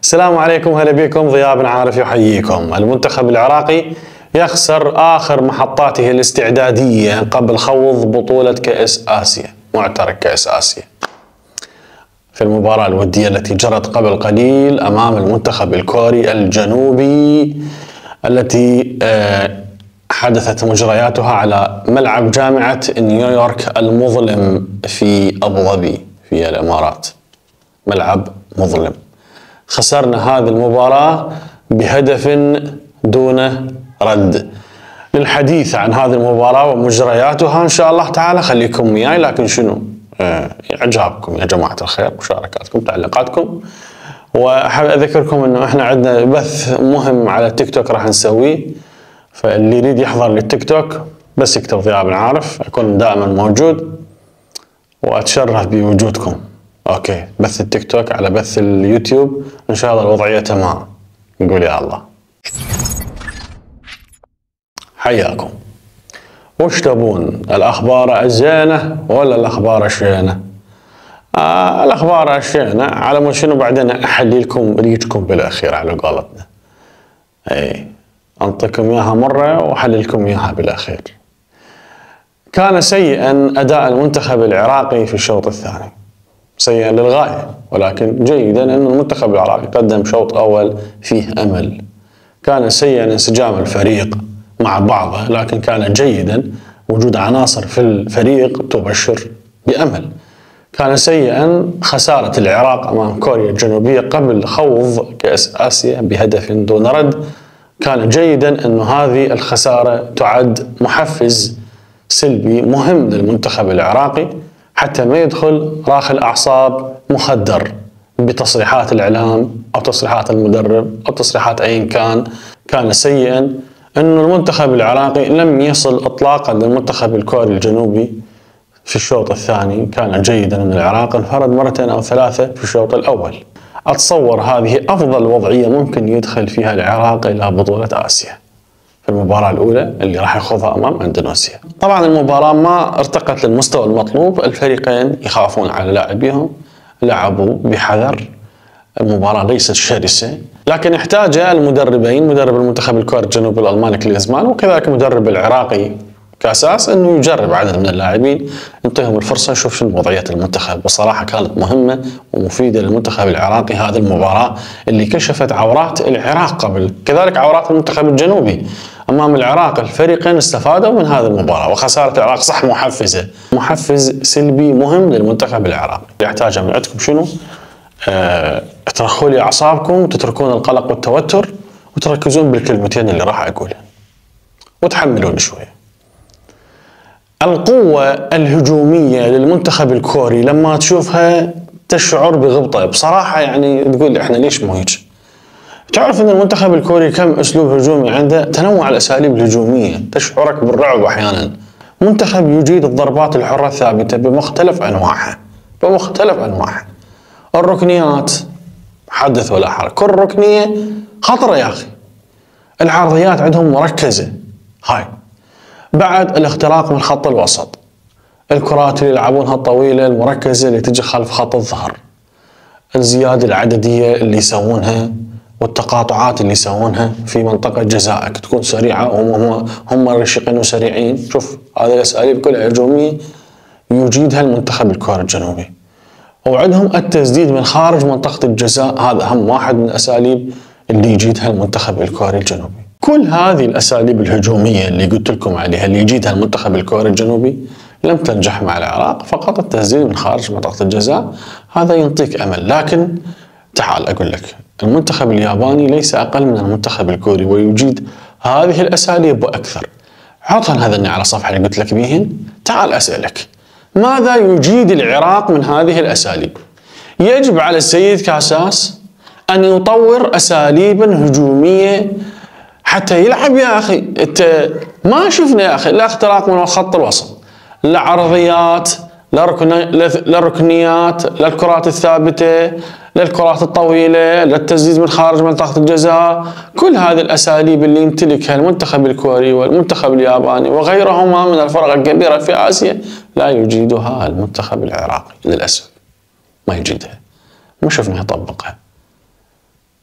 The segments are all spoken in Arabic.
السلام عليكم، هلا بكم. ضياء بن عارف يحييكم. المنتخب العراقي يخسر آخر محطاته الاستعدادية قبل خوض بطولة كأس آسيا، معترك كأس آسيا، في المباراة الودية التي جرت قبل قليل أمام المنتخب الكوري الجنوبي، التي حدثت مجرياتها على ملعب جامعة نيويورك المظلم في أبو ظبي في الإمارات. ملعب مظلم. خسرنا هذه المباراة بهدف دون رد. للحديث عن هذه المباراة ومجرياتها إن شاء الله تعالى خليكم وياي، لكن شنو إعجابكم يا جماعة الخير، مشاركاتكم، تعليقاتكم. وأحب أذكركم إنه إحنا عندنا بث مهم على التيك توك راح نسويه، فاللي يريد يحضر للتيك توك بس يكتب ضياء بن عارف، أكون دائما موجود وأتشرف بوجودكم. اوكي، بث التيك توك على بث اليوتيوب ان شاء الله الوضعيه تمام. نقول يا الله. حياكم. وش تبون، الاخبار الزينه ولا الاخبار الشينه؟ الاخبار الشينه على مود شنو، بعدين احلي لكم ريجكم بالاخير على قولتنا. اي انطيكم اياها مره واحلل لكم اياها بالاخير. كان سيئا اداء المنتخب العراقي في الشوط الثاني، سيئا للغاية، ولكن جيدا أن المنتخب العراقي قدم شوط أول فيه أمل. كان سيئا انسجام الفريق مع بعضه، لكن كان جيدا وجود عناصر في الفريق تبشر بأمل. كان سيئا خسارة العراق أمام كوريا الجنوبية قبل خوض كأس آسيا بهدف دون رد. كان جيدا أن هذه الخسارة تعد محفز سلبي مهم للمنتخب العراقي، حتى ما يدخل راخ الأعصاب مخدر بتصريحات الإعلام أو تصريحات المدرب أو تصريحات أي كان. كان سيئا أن المنتخب العراقي لم يصل إطلاقا للمنتخب الكوري الجنوبي في الشوط الثاني. كان جيدا أن العراق انفرد مرتين أو ثلاثة في الشوط الأول. أتصور هذه أفضل وضعية ممكن يدخل فيها العراق إلى بطولة آسيا في المباراة الأولى اللي راح يخوضها أمام إندونيسيا. طبعا المباراة ما ارتقت للمستوى المطلوب، الفريقين يخافون على لاعبيهم، لعبوا بحذر، المباراة ليست شرسة، لكن احتاج المدربين، مدرب المنتخب الكوري الجنوبي الألماني كليزمان، وكذلك مدرب العراقي كاساس، انه يجرب عدد من اللاعبين، يعطيهم الفرصة نشوف شنو وضعية المنتخب. بصراحة كانت مهمة ومفيدة للمنتخب العراقي هذه المباراة اللي كشفت عورات العراق قبل، كذلك عورات المنتخب الجنوبي امام العراق. الفريقين استفادوا من هذه المباراة، وخسارة العراق صح محفز سلبي مهم للمنتخب العراقي. يحتاج من عندكم شنو؟ ترخوا لي اعصابكم، تتركون القلق والتوتر، وتركزون بالكلمتين اللي راح اقولها، وتحملون شوية. القوة الهجومية للمنتخب الكوري لما تشوفها تشعر بغبطة بصراحة، يعني تقول احنا ليش مو هيك؟ تعرف ان المنتخب الكوري كم اسلوب هجومي عنده، تنوع الاساليب الهجومية تشعرك بالرعب احيانا. منتخب يجيد الضربات الحرة الثابتة بمختلف انواعها، الركنيات حدث ولا حرج، كل ركنية خطرة يا اخي. العرضيات عندهم مركزة، هاي بعد الاختراق من خط الوسط، الكرات اللي يلعبونها الطويلة المركزة اللي تجي خلف خط الظهر، الزيادة العددية اللي يسوونها والتقاطعات اللي يسوونها في منطقة جزائك، تكون سريعة هم الرشيقين وسريعين. شوف هذه الأساليب كلها هجومية يجيدها المنتخب الكوري الجنوبي. وعندهم التسديد من خارج منطقة الجزاء، هذا أهم واحد من الأساليب اللي يجيدها المنتخب الكوري الجنوبي. كل هذه الأساليب الهجومية اللي قلت لكم عليها اللي يجيدها المنتخب الكوري الجنوبي لم تنجح مع العراق، فقط التسديد من خارج منطقة الجزاء هذا ينطيك أمل. لكن تعال أقول لك، المنتخب الياباني ليس أقل من المنتخب الكوري ويجيد هذه الأساليب وأكثر. عطهم هذني على صفحة اللي قلت لك بيهن، تعال أسألك ماذا يجيد العراق من هذه الأساليب؟ يجب على السيد كاساس أن يطور أساليبا هجومية حتى يلعب. يا أخي أنت ما شفنا يا أخي لا اختراق من خط الوسط، لا عرضيات، لا ركنيات، لا الكرات الثابتة، لا الكرات الطويلة، لا التسديد من خارج منطقة الجزاء. كل هذه الأساليب اللي يمتلكها المنتخب الكوري والمنتخب الياباني وغيرهما من الفرق الكبيرة في آسيا لا يجيدها المنتخب العراقي للأسف، ما يجيدها، ما شفنا يطبقها.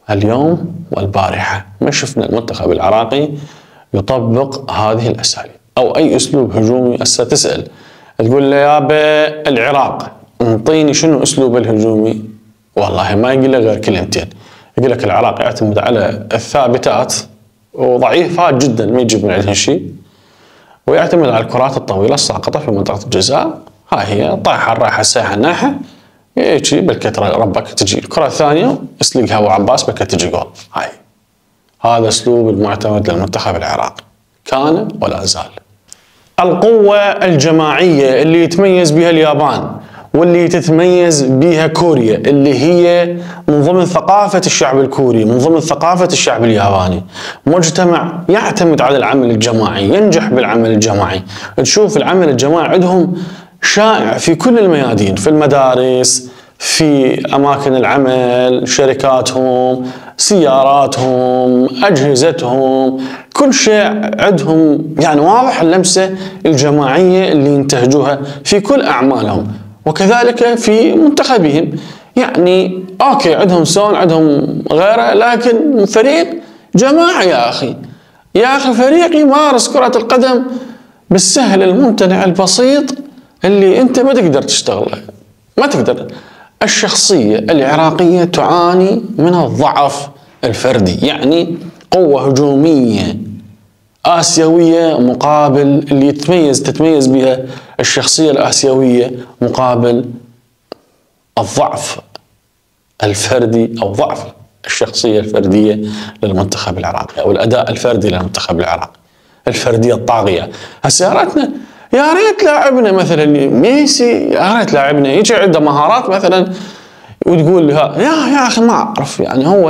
اليوم والبارحة ما شفنا المنتخب العراقي يطبق هذه الأساليب أو أي أسلوب هجومي. هسه تسأل تقول له يابا العراق انطيني شنو أسلوب الهجومي، والله ما يقول لك غير كلمتين، يقول لك العراق يعتمد على الثابتات وضعيفات جدا ما يجيب من عندها شيء، ويعتمد على الكرات الطويلة الساقطة في منطقة الجزاء، هاي هي طايحة رايحة سايحة ناحة يجي بالكترة ربك تجي الكرة الثانية يسلقها ابو عباس بكى تجي جول. هاي هذا اسلوب المعتمد للمنتخب العراقي كان ولا زال. القوة الجماعية اللي يتميز بها اليابان واللي تتميز بها كوريا، اللي هي من ضمن ثقافة الشعب الكوري، من ضمن ثقافة الشعب الياباني، مجتمع يعتمد على العمل الجماعي، ينجح بالعمل الجماعي. تشوف العمل الجماعي عندهم شائع في كل الميادين، في المدارس، في أماكن العمل، شركاتهم، سياراتهم، أجهزتهم، كل شيء عندهم يعني واضح اللمسة الجماعية اللي ينتهجوها في كل أعمالهم، وكذلك في منتخبهم. يعني أوكي عندهم سون عندهم غيره، لكن فريق جماعي يا أخي. يا أخي فريق يمارس كرة القدم بالسهل الممتنع البسيط اللي أنت ما تقدر تشتغله، ما تقدر. الشخصية العراقية تعاني من الضعف الفردي، يعني قوة هجومية آسيوية مقابل اللي تتميز بها الشخصية الآسيوية مقابل الضعف الفردي أو ضعف الشخصية الفردية للمنتخب العراقي أو الأداء الفردي للمنتخب العراقي، الفردية الطاغية. هسه يا ريت لاعبنا مثلا ميسي، يا ريت لاعبنا يجي عنده مهارات مثلا وتقول له يا اخي ما اعرف، يعني هو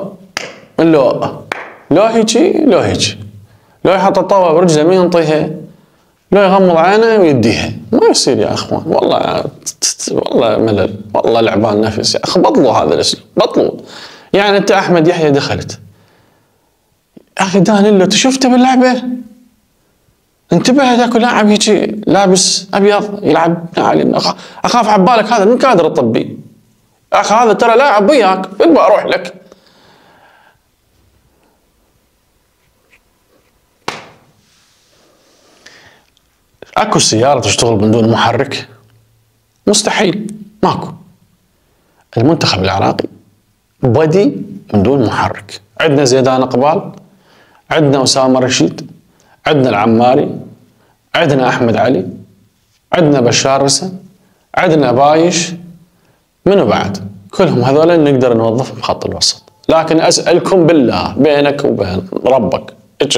لو هيجي لو يحط الطاوله برجله ما ينطيها، لو يغمض عينه ويديها، ما يصير يا اخوان. والله ملل، والله لعبان نفس يا اخي. بطلوا هذا الاسلوب، بطلوا. يعني انت احمد يحيى دخلت يا اخي دانيلو انت شفته باللعبه؟ انتبه هذاك لاعب يجي لابس ابيض يلعب ناعم، اخاف عبالك هذا من كادر الطبي يا اخي، هذا ترى لاعب وياك بدي اروح لك. اكو سيارة تشتغل من دون محرك؟ مستحيل، ماكو. المنتخب العراقي بدي من دون محرك. عندنا زيدان قبال، عندنا أسامة رشيد، عندنا العماري، عندنا أحمد علي، عندنا بشار رسن، عندنا بايش، منو بعد؟ كلهم هذول نقدر نوظفهم خط الوسط. لكن أسألكم بالله بينك وبين ربك،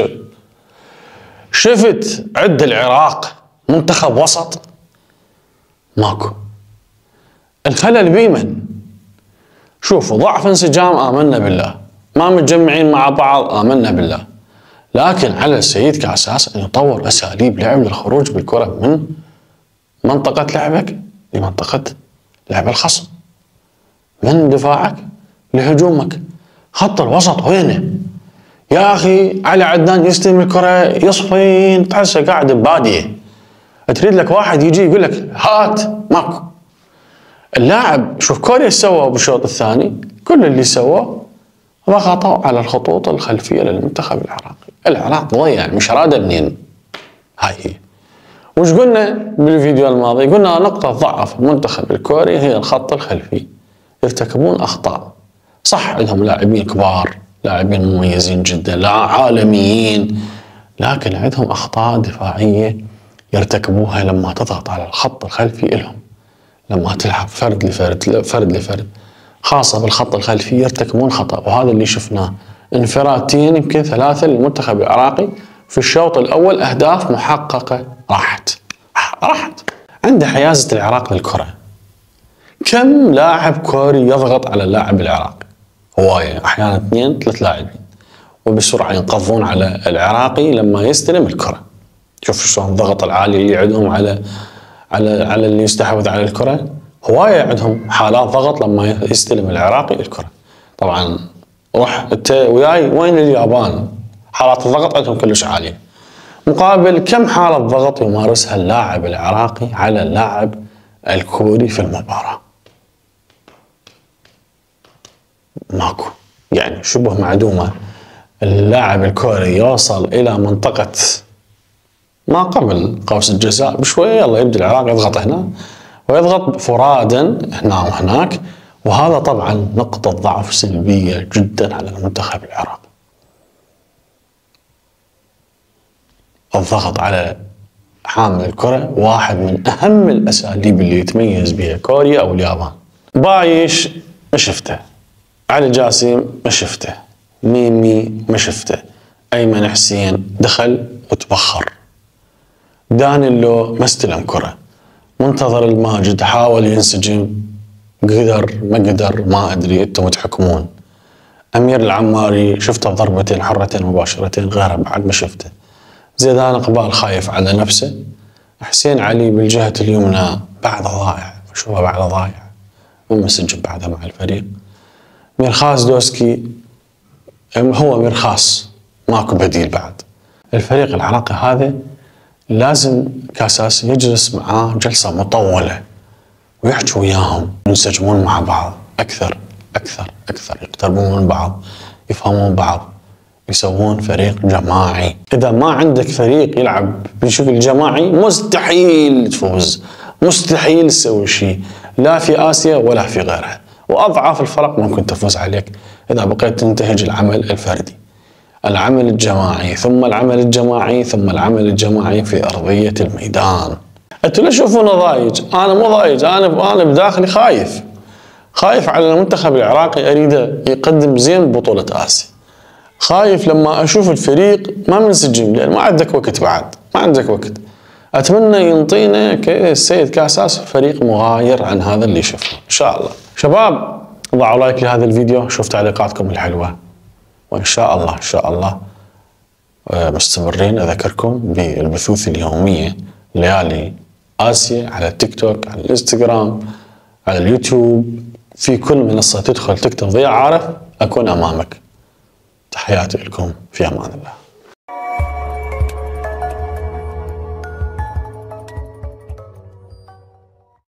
شفت عند العراق منتخب وسط؟ ماكو. الخلل بيمن؟ شوفوا ضعف انسجام آمنا بالله، ما متجمعين مع بعض آمنا بالله، لكن على السيد كأساس أن يطور أساليب لعب للخروج بالكرة من منطقة لعبك لمنطقة لعب الخصم، من دفاعك لهجومك. خط الوسط وينه؟ يا أخي علي عدنان يستلم الكرة يصفين تحسه قاعد ببادية، تريد لك واحد يجي يقول لك هات، ماكو. اللاعب شوف كوريا ايش سووا بالشوط الثاني؟ كل اللي سووه ضغطوا على الخطوط الخلفية للمنتخب العراقي. العراق ضيع مش راد منين. هاي هي. وش قلنا بالفيديو الماضي؟ قلنا نقطة ضعف المنتخب الكوري هي الخط الخلفي، يرتكبون أخطاء. صح عندهم لاعبين كبار، لاعبين مميزين جدا، لا عالميين، لكن عندهم أخطاء دفاعية يرتكبوها لما تضغط على الخط الخلفي لهم، لما تلعب فرد لفرد خاصة بالخط الخلفي يرتكبون خطأ. وهذا اللي شفناه، انفرادتين يمكن 3 للمنتخب العراقي في الشوط الأول، أهداف محققة راحت. عند حيازة العراق للكرة، كم لاعب كوري يضغط على اللاعب العراقي؟ هواية، أحيانا 2 3 لاعبين، وبسرعة ينقضون على العراقي لما يستلم الكرة. شوف شلون الضغط العالي اللي عندهم على اللي يستحوذ على الكرة. هواية عندهم حالات ضغط لما يستلم العراقي الكرة. طبعا روح انت وياي وين اليابان؟ حالات الضغط عندهم كلش عالية، مقابل كم حالة ضغط يمارسها اللاعب العراقي على اللاعب الكوري في المباراة؟ ماكو. يعني شبه معدومة. اللاعب الكوري يوصل إلى منطقة ما قبل قوس الجزاء بشوية، يلا يبدأ العراق يضغط هنا ويضغط فرادا هنا وهناك، وهذا طبعا نقطة ضعف سلبية جدا على المنتخب العراقي. الضغط على حامل الكرة واحد من أهم الأساليب اللي يتميز بها كوريا أو اليابان. بايش ما شفته، علي جاسم ما شفته، ميمي ما شفته، أيمن حسين دخل وتبخر، دانيلو ما استلم كرة، منتظر الماجد حاول ينسجم، قدر ما قدر ما أدري، أنتم تحكمون. أمير العماري شفته بضربتين حرتين مباشرتين، غيرها بعد ما شفته. زيدان إقبال خايف على نفسه. حسين علي بالجهة اليمنى بعده ضايع، شوفه بعده ضايع، مو منسجم بعده مع الفريق. ميرخاس دوسكي هو ميرخاس، ماكو بديل بعد. الفريق العراقي هذا لازم كاساس يجلس معاه جلسة مطولة ويحكوا وياهم، ينسجمون مع بعض أكثر أكثر أكثر، يقتربون من بعض، يفهمون بعض، يسوون فريق جماعي. إذا ما عندك فريق يلعب بشكل جماعي مستحيل تفوز، مستحيل تسوي شيء، لا في آسيا ولا في غيرها. وأضعاف الفرق ممكن تفوز عليك إذا بقيت تنتهج العمل الفردي. العمل الجماعي ثم العمل الجماعي ثم العمل الجماعي في أرضية الميدان. أنتوا ليش تشوفونه ضايج؟ أنا مو ضايج، أنا بداخلي خايف على المنتخب العراقي، أريده يقدم زين ببطولة آسيا. خايف لما أشوف الفريق ما منسجم، لأن ما عندك وقت بعد، ما عندك وقت. أتمنى ينطينا السيد كاساس فريق مغاير عن هذا اللي شفناه إن شاء الله. شباب ضعوا لايك لهذا الفيديو، شوف تعليقاتكم الحلوة، وإن شاء الله مستمرين أذكركم بالبثوث اليومية ليالي آسيا على التيك توك، على الانستغرام، على اليوتيوب، في كل منصة تدخل تكتب ضياء عارف أكون أمامك. تحياتي لكم، في أمان الله.